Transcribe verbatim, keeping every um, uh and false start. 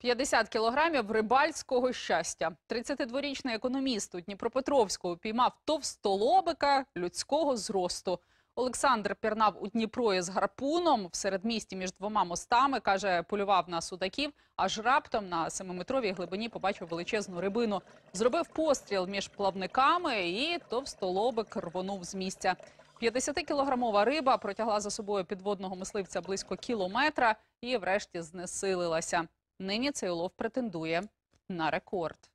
п'ятдесят кілограмів рибальського щастя. тридцятидворічний економіст у Дніпропетровську упіймав товстолобика людського зросту. Олександр пірнав у Дніпро із гарпуном в середмісті між двома мостами. Каже, полював на судаків, аж раптом на семиметровій глибині побачив величезну рибину. Зробив постріл між плавниками і товстолобик рвонув з місця. п'ятдесятикілограмова риба протягла за собою підводного мисливця близько кілометра і врешті знесилилася. Нині цей улов претендує на рекорд.